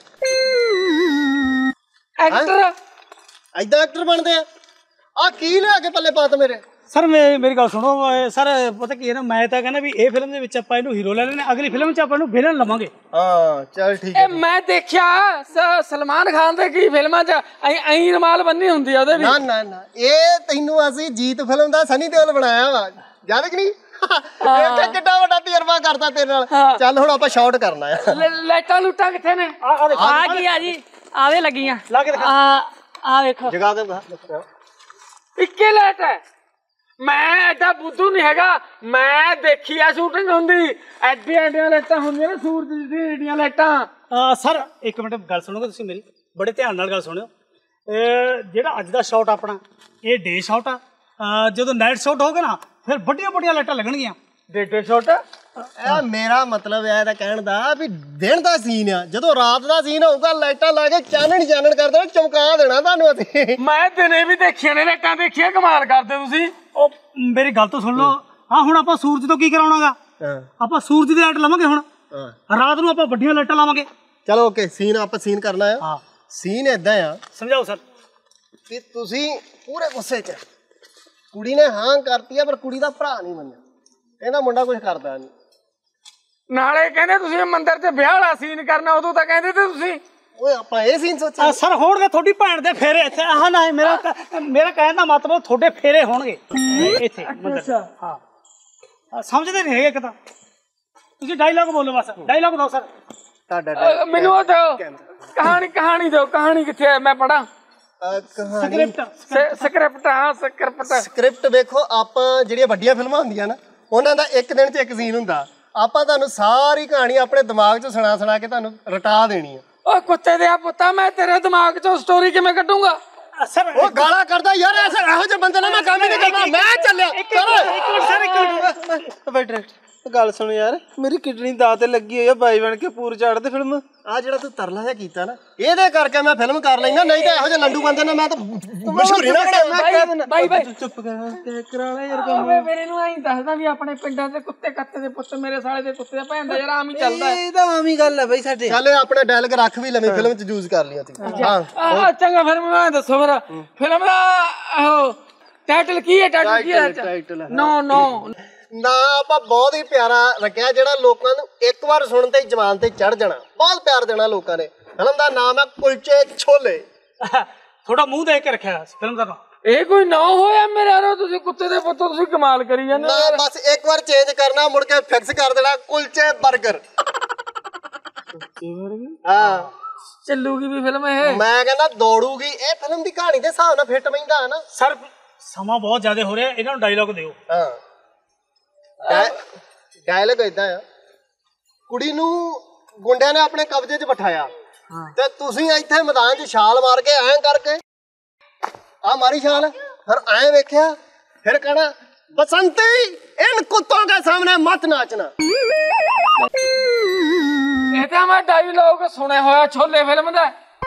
ਐਕਟਰ ਐਦਾਂ ਐਕਟਰ ਬਣਦੇ ਆ ਕੀ ਲਿਆ ਕੇ ਪੱਲੇ ਪਾਤ ਮੇਰੇ? ਸਰ ਮੇਰੀ ਗੱਲ ਸੁਣੋ ਸਰ, ਪਤਾ ਕੀ ਹੈ ਨਾ, ਮੈਂ ਤਾਂ ਕਹਿੰਦਾ ਵੀ ਇਹ ਫਿਲਮ ਦੇ ਵਿੱਚ ਆਪਾਂ ਇਹਨੂੰ ਹੀਰੋ ਲੈ ਲੈਣੇ, ਅਗਲੀ ਫਿਲਮ 'ਚ ਆਪਾਂ ਇਹਨੂੰ ਵਿਲਨ ਲਵਾਂਗੇ। ਹਾਂ ਚੱਲ ਠੀਕ ਇਹ ਹੈ। ਮੈਂ ਦੇਖਿਆ ਸਲਮਾਨ ਖਾਨ ਦੇ ਕੀ ਫਿਲਮਾਂ 'ਚ ਐਂ ਰਮਾਲ ਬੰਨੀ ਹੁੰਦੀ ਆ ਉਹਦੇ ਵੀ। ਨਾ ਨਾ ਨਾ, ਇਹ ਤੈਨੂੰ ਅਸੀਂ ਜੀਤ ਫਿਲਮ ਦਾ ਸਨੀ ਦਿਓਲ ਬਣਾਇਆ ਵਾ, ਯਾਦ ਕਿ ਨਹੀਂ? ਇਹ ਕਿੱਡਾ ਵੱਡਾ ਤਜਰਬਾ ਕਰਦਾ ਤੇਰੇ ਨਾਲ। ਚੱਲ ਹੁਣ ਆਪਾਂ ਸ਼ਾਟ ਕਰਨਾ ਆ। ਲਾਈਟਾਂ ਲੂਟਾਂ ਕਿੱਥੇ ਨੇ? ਆ ਕੀ ਆ ਜੀ, ਆਵੇ ਲੱਗੀਆਂ ਲਾ ਕੇ ਦਿਖਾ। ਆ ਵੇਖੋ, ਜਗਾ ਕੇ ਦਿਖਾ। ਇੱਕੇ ਲਾਈਟ ਹੈ। ਮੈਂ ਐਡਾ ਬੁੱਧੂ ਨਹੀਂ ਹੈਗਾ, ਮੈਂ ਦੇਖੀ ਆ ਸ਼ੂਟਿੰਗ ਹੁੰਦੀ, ਐਡੀਆਂ ਲਾਈਟਾਂ ਹੁੰਦੀਆਂ ਨੇ, ਸੂਰਜ ਦੀਆਂ ਐਡੀਆਂ ਲਾਈਟਾਂ। ਸਰ ਇੱਕ ਮਿੰਟ ਗੱਲ ਸੁਣੋਗੇ ਤੁਸੀਂ ਮੇਰੀ, ਬੜੇ ਧਿਆਨ ਨਾਲ ਗੱਲ ਸੁਣਿਓ। ਜਿਹੜਾ ਅੱਜ ਦਾ ਸ਼ਾਟ ਆਪਣਾ ਇਹ ਡੇ ਸ਼ਾਟ ਆ, ਜਦੋਂ ਨਾਈਟ ਸ਼ਾਟ ਹੋਗਾ ਨਾ ਫਿਰ ਵੱਡੀਆਂ ਲਾਈਟਾਂ ਲੱਗਣਗੀਆਂ। ਡੇ ਸ਼ਾਟ ਇਹ ਮੇਰਾ ਮਤਲਬ ਹੈ ਇਹਦਾ ਕਹਿਣ ਦਾ ਵੀ ਦਿਨ ਦਾ ਸੀਨ ਆ, ਜਦੋਂ ਰਾਤ ਦਾ ਸੀਨ ਹੋਊਗਾ ਲਾਈਟਾਂ ਲਾ ਕੇ ਚਾਨਣ ਕਰ ਦੇਣਾ, ਚਮਕਾ ਦੇਣਾ ਤੁਹਾਨੂੰ ਅਸੀਂ। ਮੈਂ ਦਿਨੇ ਵੀ ਦੇਖੀਆਂ ਨੇ ਲਾਈਟਾਂ, ਦੇਖੀਆਂ, ਕਮਾਲ ਕਰਦੇ ਤੁਸੀਂ। ਉਹ ਮੇਰੀ ਗੱਲ ਤਾਂ ਸੁਣ ਲਓ। ਹਾਂ ਹੁਣ ਆਪਾਂ ਸੂਰਜ ਤੋਂ ਕੀ ਕਰਾਉਣਾਗਾ? ਆਪਾਂ ਸੂਰਜ ਦੀ ਲਾਈਟ ਲਵਾਂਗੇ ਹੁਣ, ਰਾਤ ਨੂੰ ਆਪਾਂ ਵੱਡੀਆਂ ਲਾਈਟਾਂ ਲਾਵਾਂਗੇ। ਚਲੋ ਓਕੇ, ਸੀਨ ਆਪਾਂ ਸੀਨ ਕਰਨਾ ਆ। ਹਾਂ ਸੀਨ ਏਦਾਂ ਆ, ਸਮਝਾਓ ਸਰ। ਕਿ ਤੁਸੀਂ ਪੂਰੇ ਗੁੱਸੇ 'ਚ, ਕੁੜੀ ਨੇ ਹਾਂ ਕਰਤੀ ਆ ਪਰ ਕੁੜੀ ਦਾ ਭਰਾ ਨਹੀਂ ਮੰਨਿਆ, ਕਹਿੰਦਾ ਮੁੰਡਾ ਕੁਝ ਕਰਦਾ ਨਹੀਂ। ਨਾਲੇ ਕਹਿੰਦੇ ਤੁਸੀਂ ਮੰਦਿਰ 'ਚ ਵਿਆਹ ਵਾਲਾ ਸੀਨ ਕਰਨਾ, ਉਦੋਂ ਤਾਂ ਕਹਿੰਦੇ ਤੇ ਤੁਸੀਂ। ਓਏ ਆਪਾਂ ਇਹ ਸੀਨ ਸੋਚਿਆ। ਸਰ ਹੋਣਗੇ ਤੁਹਾਡੀ ਭੈਣ ਦੇ ਫੇਰੇ ਇੱਥੇ। ਆਹ ਨਾ ਮੇਰਾ ਕਹਿਣ ਦਾ ਮਤਲਬ ਤੁਹਾਡੇ ਫੇਰੇ ਹੋਣਗੇ ਇੱਥੇ ਮੰਦਿਰ। ਹਾਂ ਸਮਝਦੇ ਨਹੀਂ ਹੈਗੇ ਇੱਕ ਤਾਂ ਤੁਸੀਂ। ਡਾਇਲੌਗ ਬੋਲੋ ਬਸ, ਡਾਇਲੌਗ ਦਿਓ ਸਰ। ਤੁਹਾਡਾ ਮੈਨੂੰ ਉਹ ਦਿਓ ਕਹਾਣੀ ਦਿਓ। ਕਹਾਣੀ ਕਿੱਥੇ ਹੈ? ਮੈਂ ਪੜਾਂ ਸਕ੍ਰਿਪਟ। ਹਾਂ ਸਕ੍ਰਿਪਟ ਵੇਖੋ, ਆਪਾਂ ਜਿਹੜੀਆਂ ਵੱਡੀਆਂ ਫਿਲਮਾਂ ਹੁੰਦੀਆਂ ਨਾ ਉਹਨਾਂ ਦਾ ਇੱਕ ਦਿਨ 'ਚ ਇੱਕ ਸੀਨ ਹੁੰਦਾ। ਆਪਾਂ ਤੁਹਾਨੂੰ ਸਾਰੀ ਕਹਾਣੀ ਆਪਣੇ ਦਿਮਾਗ 'ਚ ਸੁਣਾ ਕੇ ਤੁਹਾਨੂੰ ਰਟਾ ਦੇਣੀ ਆ। ਓ ਕੁੱਤੇ ਦੇ ਪੁੱਤਾ, ਮੈਂ ਤੇਰੇ ਦਿਮਾਗ 'ਚੋਂ ਸਟੋਰੀ ਕਿਵੇਂ ਕੱਢੂੰਗਾ? ਸਰ ਉਹ ਗਾਲਾਂ ਕਰਦਾ ਯਾਰ, ਇਹੋ ਜਿਹੇ ਬੰਦੇ ਨਾਲ ਮੈਂ ਕੰਮ ਹੀ ਨਹੀਂ ਕਰਨਾ। ਮੈਂ ਚੱਲਿਆ। ਬੈਠ ਗੱਲ ਸੁਣ ਯਾਰ, ਮੇਰੀ ਕਿਡਨੀ ਦਾ ਤੇ ਲੱਗੀ ਹੋਈ ਆ, ਬਾਈ ਬਣ ਕੇ ਪੂਰ ਚਾੜਦੇ ਫਿਲਮ। ਆ ਜਿਹੜਾ ਤੂੰ ਤਰਲਾ ਜਿਹਾ ਕੀਤਾ ਨਾ, ਇਹਦੇ ਕਰਕੇ ਮੈਂ ਫਿਲਮ ਕਰ ਲੈਣਾ, ਨਹੀਂ ਤਾਂ ਇਹੋ ਜਿਹੇ ਲੰਡੂ ਬੰਦੇ ਨਾਲ ਮੈਂ ਤਾਂ ਮਸ਼ਹੂਰੀ ਨਾ ਕਰਾਂ। ਬਾਈ ਚੁੱਪ ਕਰਾ ਲੈ ਯਾਰ। ਓਏ ਮੇਰੇ ਨੂੰ ਐਂ ਦੱਸਦਾ ਵੀ ਆਪਣੇ ਪਿੰਡਾਂ ਦੇ ਕੁੱਤੇ ਕੱਤੇ ਦੇ ਪੁੱਤ, ਮੇਰੇ ਸਾਲੇ ਦੇ ਕੁੱਤੇ ਦਾ ਭੈਣ ਦਾ ਯਾਰ ਆਮ ਹੀ ਚੱਲਦਾ। ਇਹ ਤਾਂ ਆਮ ਹੀ ਗੱਲ ਹੈ ਬਈ ਸਾਡੇ। ਚੱਲ ਆਪਣਾ ਡਾਇਲੌਗ ਰੱਖ ਵੀ ਲਵੇਂ, ਫਿਲਮ 'ਚ ਯੂਜ਼ ਕਰ ਲਿਆ ਤੂੰ। ਹਾਂ ਚੰਗਾ, ਫਿਰ ਮੈਨੂੰ ਦੱਸੋ ਫਿਰ ਫਿਲਮ ਦਾ ਉਹ ਟਾਈਟਲ ਕੀ ਹੈ? ਟਾਈਟਲ ਨੋ ਨਾ ਆਪਾਂ ਬਹੁਤ ਹੀ ਪਿਆਰਾ ਰੱਖਿਆ, ਜਿਹੜਾ ਲੋਕਾਂ ਨੂੰ ਇੱਕ ਵਾਰ ਸੁਣਨ ਤੇ ਜ਼ਬਾਨ ਤੇ ਚੜ ਜਾਣਾ, ਬਹੁਤ ਪਿਆਰ ਦੇਣਾ ਲੋਕਾਂ ਨੇ। ਫਿਲਮ ਦਾ ਨਾਮ ਹੈ ਕੁਲਚੇ ਛੋਲੇ। ਥੋੜਾ ਮੂੰਹ ਦੇਖ ਕੇ ਰੱਖਿਆ ਫਿਲਮ ਦਾ ਨਾਮ। ਇਹ ਕੋਈ ਨਾ ਹੋਇਆ ਮੇਰੇ ਯਾਰੋ, ਤੁਸੀਂ ਕੁੱਤੇ ਦੇ ਪੁੱਤ, ਤੁਸੀਂ ਕਮਾਲ ਕਰੀ ਜਾਂਦੇ ਨਾ ਬਸ ਇੱਕ ਵਾਰ ਚੇਂਜ ਕਰਨਾ, ਮੁੜ ਕੇ ਫਿਕਸ ਕਰ ਦੇਣਾ ਕੁਲਚੇ 버ਗਰ। ਹਾਂ ਚੱਲੂਗੀ ਵੀ ਫਿਲਮ ਇਹ? ਮੈਂ ਕਹਿੰਦਾ ਦੌੜੂਗੀ। ਇਹ ਫਿਲਮ ਦੀ ਕਹਾਣੀ ਦੇ ਹਿਸਾਬ ਨਾਲ ਫਿੱਟ ਬੈਂਦਾ ਹੈ ਨਾ। ਸਰ ਸਮਾਂ ਬਹੁਤ ਜ਼ਿਆਦਾ ਹੋ ਰਿਹਾ, ਇਹਨਾਂ ਨੂੰ ਡਾਇਲੌਗ ਦਿਓ। ਹਾਂ ਡਾਇਲੌਗ ਇਦਾਂ ਆ, ਕੁੜੀ ਨੂੰ ਗੁੰਡਿਆਂ ਨੇ ਆਪਣੇ ਕਬਜ਼ੇ 'ਚ ਬਿਠਾਇਆ ਤੇ ਤੁਸੀਂ ਇੱਥੇ ਮੈਦਾਨ 'ਚ ਛਾਲ ਮਾਰ ਕੇ ਐਂ ਕਰਕੇ ਆ ਮਾਰੀ ਛਾਲ, ਫਿਰ ਐਂ ਵੇਖਿਆ, ਫਿਰ ਕਹਿਣਾ ਬਸੰਤੀ ਇਨ ਕੁੱਤੋਂ ਕੇ ਸਾਹਮਣੇ ਮਤ ਨਾਚਣਾ। ਇਹ ਤਾਂ ਮੈਂ ਡਾਇਲੌਗ ਸੁਣਿਆ ਹੋਇਆ ਛੋਲੇ ਫਿਲਮ ਦਾ।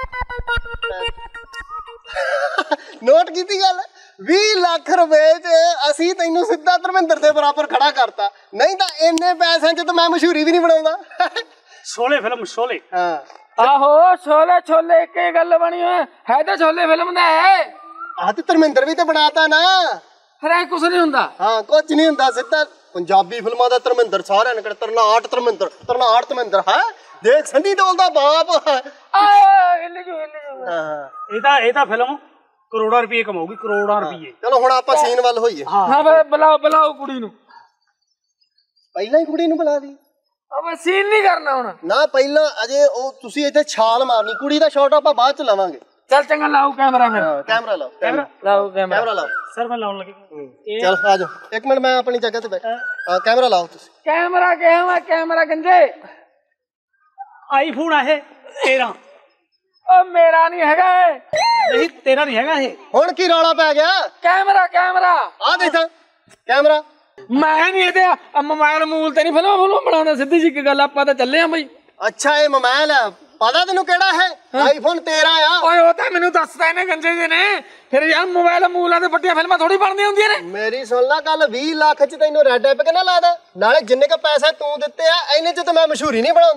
ਨੋਟ ਕੀਤੀ ਗੱਲ? 20 ਲੱਖ ਰੁਪਏ 'ਚ ਅਸੀਂ ਤੈਨੂੰ ਸਿੱਧਾ ਧਰਮਿੰਦਰ ਦੇ ਬਰਾਬਰ ਖੜਾ ਕਰਤਾ, ਨਹੀਂ ਤਾਂ ਇੰਨੇ ਪੈਸਿਆਂ 'ਚ ਤਾਂ ਮੈਂ ਮਸ਼ਹੂਰੀ ਵੀ ਨਹੀਂ ਬਣਾਉਂਦਾ। ਸ਼ੋਲੇ ਫਿਲਮ ਸ਼ੋਲੇ। ਹਾਂ ਆਹੋ ਛੋਲੇ ਇੱਕ ਹੀ ਗੱਲ ਬਣੀ ਹੈ ਤਾਂ ਛੋਲੇ ਫਿਲਮ ਦਾ ਹੈ। ਆਹ ਤੇ ਧਰਮਿੰਦਰ ਵੀ ਤੇ ਬਣਾਤਾ ਨਾ। ਫਿਰ ਇਹ ਕੁਛ ਨਹੀਂ ਹੁੰਦਾ। ਹਾਂ ਕੁਝ ਨਹੀਂ ਹੁੰਦਾ, ਸਿੱਧਾ ਪੰਜਾਬੀ ਫਿਲਮਾਂ ਦਾ ਧਰਮਿੰਦਰ ਸਾਰਿਆਂ ਨੇ ਕਿਹੜਾ ਤਰਨਾਟ ਧਰਮਿੰਦਰ ਹੈ। ਦੇਖ ਸਨੀ ਦਿਓਲ ਦਾ ਬਾਪ। ਹਿੱਲ ਜੂ ਹਾਂ ਇਹ ਤਾਂ ਫਿਲਮ ਕਰੋੜਾਂ ਰੁਪਏ ਕਮਾਊਗੀ, ਕਰੋੜਾਂ ਰੁਪਏ। ਚਲੋ ਹੁਣ ਆਪਾਂ ਸੀਨ ਵੱਲ ਹੋਈਏ। ਹਾਂ ਬੁਲਾਓ ਕੁੜੀ ਨੂੰ। ਪਹਿਲਾਂ ਹੀ ਕੁੜੀ ਨੂੰ ਬੁਲਾ ਦੀ। ਆਪਾਂ ਸੀਨ ਨਹੀਂ ਕਰਨਾ ਹੁਣ ਨਾ, ਪਹਿਲਾਂ ਅਜੇ ਉਹ ਤੁਸੀਂ ਇੱਥੇ ਛਾਲ ਮਾਰਨੀ, ਕੁੜੀ ਦਾ ਸ਼ਾਟ ਆਪਾਂ ਬਾਅਦ 'ਚ ਲਵਾਂਗੇ। ਚੱਲ ਚੰਗਾ, ਲਾਓ ਕੈਮਰਾ ਫਿਰ। ਕੈਮਰਾ ਲਾਓ, ਲਾਓ ਕੈਮਰਾ ਲਾਓ। ਸਰ ਮੈਂ ਲਾਉਣ ਲੱਗੀ। ਚਲ ਆ ਜਾਓ, ਇੱਕ ਮਿੰਟ ਮੈਂ ਆਪਣੀ ਜਗ੍ਹਾ ਤੇ ਬੈਠ। ਹਾਂ ਕੈਮਰਾ ਲਾਓ ਤੁਸੀਂ। ਕੈਮਰਾ ਕਿਹਾ ਮੈਂ, ਕੈਮਰਾ ਗੰਜੇ। ਆਈਫੋਨ ਆ ਇਹ 13। ਉਹ ਮੇਰਾ ਨਹੀਂ ਹੈਗਾ ਇਹ। ਨਹੀਂ ਤੇਰਾ ਨਹੀਂ ਹੈਗਾ ਇਹ। ਹੁਣ ਕੀ ਰੌਲਾ ਪੈ ਗਿਆ? ਕੈਮਰਾ ਆ ਦੇਖ ਕੈਮਰਾ। ਮੈਂ ਨਹੀਂ ਇਹਦੇ ਮੋਬਾਈਲ ਮੂਲ ਤੇ ਨਹੀਂ ਫਿਲਮ ਬਣਾਉਂਦਾ, ਸਿੱਧੀ ਜੀ ਗੱਲ। ਆਪਾਂ ਤਾਂ ਚੱਲੇ ਆ ਬਈ। ਅੱਛਾ ਇਹ ਮੋਬਾਈਲ ਹੈ, ਪਤਾ ਤੈਨੂੰ ਕਿਹੜਾ ਹੈ? ਆਈਫੋਨ 13 ਆ। ਓਏ ਉਹ ਤਾਂ ਮੈਨੂੰ ਦੱਸਦਾ ਇਹਨੇ ਗੰਜੇ ਜੀ ਨੇ। ਫਿਰ ਯਾਰ ਮੋਬਾਈਲ ਮੂਲਾਂ ਤੇ ਵੱਡੀਆਂ ਫਿਲਮਾਂ ਥੋੜੀ ਬਣਦੀਆਂ ਹੁੰਦੀਆਂ ਨੇ। ਮੇਰੀ ਸੁਣ ਲੈ ਗੱਲ, 20 ਲੱਖ 'ਚ ਤੈਨੂੰ ਰੈਡ ਐਪ ਕਿਹਨਾਂ ਲਾਦਾ? ਨਾਲੇ ਜਿੰਨੇ ਕ ਪੈਸੇ ਤੂੰ ਦਿੱਤੇ ਆ ਇੰਨੇ 'ਚ ਤਾਂ ਮੈਂ ਮਸ਼ਹੂਰੀ ਨਹੀਂ ਬਣਾਉਂਦਾ।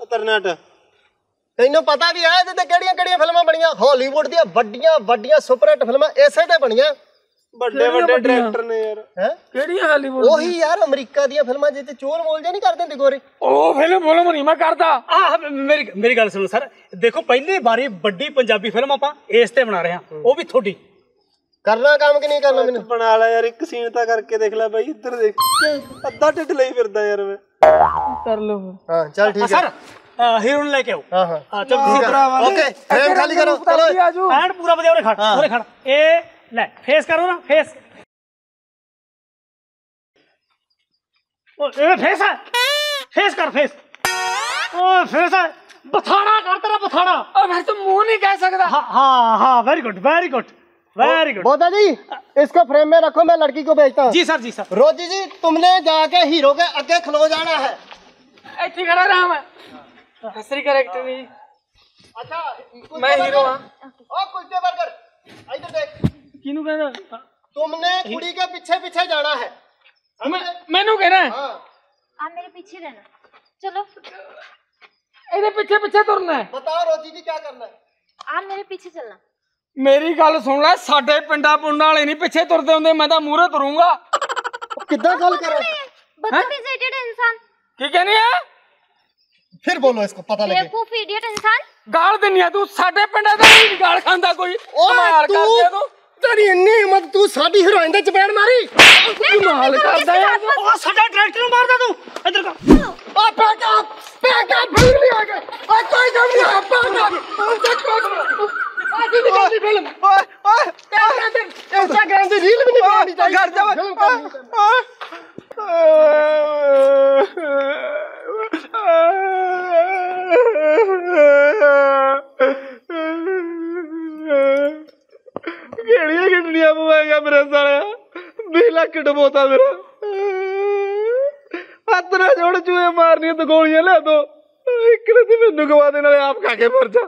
ਤਰਨਾਟ ਤੈਨੂੰ ਪਤਾ ਵੀ ਹੈ ਇਹਦੇ ਤੇ ਕਿਹੜੀਆਂ ਕਿਹੜੀਆਂ ਫਿਲਮਾਂ ਬਣੀਆਂ ਹਾਲੀਵੁੱਡ ਦੀਆਂ ਵੱਡੀਆਂ ਵੱਡੀਆਂ ਸੁਪਰ ਹਿੱਟ ਫਿਲਮਾਂ ਇਸੇ ਤੇ ਬਣੀਆਂ ਵੱਡੇ ਵੱਡੇ ਡਾਇਰੈਕਟਰ ਨੇ ਯਾਰ ਹੈ ਕਿਹੜੀਆਂ ਹਾਲੀਵੁੱਡ ਉਹੀ ਯਾਰ ਅਮਰੀਕਾ ਦੀਆਂ ਫਿਲਮਾਂ ਜਿੱਤੇ ਚੋਲ ਮੋਲ ਜੇ ਨਹੀਂ ਕਰ ਦਿੰਦੇ ਗੋਰੇ ਉਹ ਫਿਲਮ ਨਹੀਂ ਮੈਂ ਕਰਦਾ ਆਹ ਮੇਰੀ ਗੱਲ ਸੁਣੋ ਸਰ ਦੇਖੋ ਪਹਿਲੀ ਵਾਰੀ ਵੱਡੀ ਪੰਜਾਬੀ ਫਿਲਮ ਆਪਾਂ ਇਸ ਤੇ ਬਣਾ ਰਹੇ ਹਾਂ ਉਹ ਵੀ ਤੁਹਾਡੀ ਕਰਨਾ ਕੰਮ ਕਿ ਨਹੀਂ ਕਰਨਾ ਮੈਨੂੰ ਬਣਾ ਲੈ ਯਾਰ ਇੱਕ ਸੀਨ ਤਾਂ ਕਰਕੇ ਦੇਖ ਲੈ ਬਾਈ ਇੱਧਰ ਦੇਖ ਅੱਧਾ ਢਿੱਡ ਲਈ ਫਿਰਦਾ ਯਾਰ ਮੈਂ ਕਰ ਲੋ ਹਾਂ ਚੱਲ ਠੀਕ ਹੈ ਸਰ ਹੀਰੋ ਨੂੰ ਲੈ ਕੇ ਆਓ ਹਾਂ ਹਾਂ ਹਾਂ ਚਲੋ ਓਕੇ ਫਰੇਮ ਖਾਲੀ ਕਰੋ ਚਲੋ ਐਂਡ ਪੂਰਾ ਵਧੀਆ ਉਰੇ ਖੜ ਇਹ ਲੈ ਫੇਸ ਕਰੋ ਨਾ ਫੇਸ ਉਹ ਇਹ ਫੇਸ ਹੈ ਫੇਸ ਕਰ ਫੇਸ ਉਹ ਫੇਸ ਹੈ ਬਥਾੜਾ ਕਰ ਤੇਰਾ ਬਥਾੜਾ ਉਹ ਮੈਂ ਤਾਂ ਮੂੰਹ ਨਹੀਂ ਕਹਿ ਸਕਦਾ हाँ very good very good very good Bodha ji इसको फ्रेम में रखो मैं लड़की को भेजता हूँ जी सर रोजी जी तुमने जाके हीरो के आगे खलो जाना है ਇੱਥੇ ਖੜਾ ਰਹਾ ਮੈਂ ਹਸਰੀ ਕਰੈਕਟਰ ਨਹੀਂ अच्छा मैं हीरो हाँ ओ कुलचे बर्गर इधर देख ਕਿਹਨੂੰ ਕਹਿੰਦਾ तुमने कुड़ी के पीछे पीछे जाना है ਮੈਨੂੰ ਕਹਿਣਾ हाँ आप मेरे पीछे रहना चलो ਇਹਦੇ ਪਿੱਛੇ ਪਿੱਛੇ ਤੁਰਨਾ ਹੈ बताओ रोजी जी क्या करना है आप मेरे पीछे चलना ਮੇਰੀ ਗੱਲ ਸੁਣ ਲੈ ਸਾਡੇ ਪਿੰਡਾਂ ਪੁੰਡਾਂ ਵਾਲੇ ਨਹੀਂ ਪਿੱਛੇ ਤੁਰਦੇ ਹੁੰਦੇ ਮੈਂ ਤਾਂ ਮੂਹਰੇ ਤੁਰੂੰਗਾ कितना कॉल करो बदतमीज इडियट इंसान ਕੀ ਕਹਿੰਦੀ ਆ फिर बोलो इसको पता लगे बेवकूफ इडियट इंसान ਗਾਲ ਦਿੰਨੀ ਆ ਤੂੰ ਸਾਡੇ ਪਿੰਡਾਂ ਦਾ ਨਹੀਂ ਗਾਲ ਖਾਂਦਾ ਕੋਈ ਕਮਾਲ तू ਕਰਦਾ ਤੂੰ तेरी इन्नी हिम्मत तू साडी हीरोइन दे चपेड़ मारी ਕਮਾਲ ਕਰਦਾ ਯਾਰ ओ साडा डायरेक्टर ਨੂੰ ਮਾਰਦਾ ਤੂੰ ਇੱਧਰ ਕਰ ओ बैकअप फिर भी आ गए ओ कोई काम नहीं बैकअप आज निकल फिल्म ओए इंस्टाग्राम से रील भी नहीं बनानी चाहिए घर जा ਕਿਹੜੀਆਂ ਕਿਡਨੀਆਂ ਪਵਾਏਗਾ ਮੇਰੇ ਸਾਲਿਆ 20 ਲੱਖ ਡਬੋਤਾ ਮੇਰਾ ਹੱਥ ਨਾਲ ਜੋੜ ਚੂਹੇ ਮਾਰਨੀਆਂ ਤੇ ਗੋਲੀਆਂ ਲਿਆ ਦੋ ਇੱਕ ਨੇ ਤੇ ਮੈਨੂੰ ਗਵਾ ਦੇ ਨਾਲੇ ਆਪ ਖਾ ਕੇ ਮਰ ਜਾ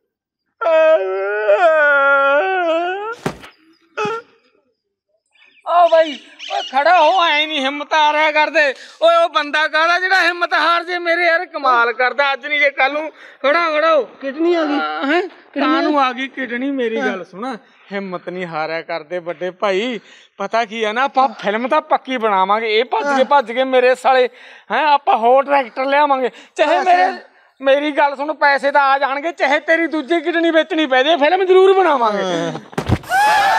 ਓ ਭਾਈ ਓਏ ਖੜਾ ਹੋ ਐ ਨਹੀਂ ਹਿੰਮਤ ਆ ਰਿਹਾ ਕਰਦੇ ਓਏ ਉਹ ਬੰਦਾ ਕਾਹਦਾ ਜਿਹੜਾ ਹਿੰਮਤ ਹਾਰ ਜੇ ਮੇਰੇ ਯਾਰ ਕਮਾਲ ਕਰਦਾ ਅੱਜ ਨਹੀਂ ਜੇ ਕੱਲ ਨੂੰ ਖੜਾ ਹੋ ਕਿਡਨੀ ਆ ਗਈ ਹੈ ਕਾਹਨੂੰ ਆ ਗਈ ਕਿਡਨੀ ਮੇਰੀ ਗੱਲ ਸੁਣ ਹਿੰਮਤ ਨਹੀਂ ਹਾਰਿਆ ਕਰਦੇ ਵੱਡੇ ਭਾਈ ਪਤਾ ਕੀ ਹੈ ਨਾ ਆਪਾਂ ਫਿਲਮ ਤਾਂ ਪੱਕੀ ਬਣਾਵਾਂਗੇ ਇਹ ਭੱਜ ਕੇ ਮੇਰੇ ਸਾਲੇ ਹੈ ਆਪਾਂ ਹੋਰ ਡਾਇਰੈਕਟਰ ਲਿਆਵਾਂਗੇ ਚਾਹੇ ਮੇਰੀ ਗੱਲ ਸੁਣ ਪੈਸੇ ਤਾਂ ਆ ਜਾਣਗੇ ਚਾਹੇ ਤੇਰੀ ਦੂਜੀ ਕਿਡਨੀ ਵੇਚਣੀ ਪੈ ਜੇ ਫਿਲਮ ਜ਼ਰੂਰ ਬਣਾਵਾਂਗੇ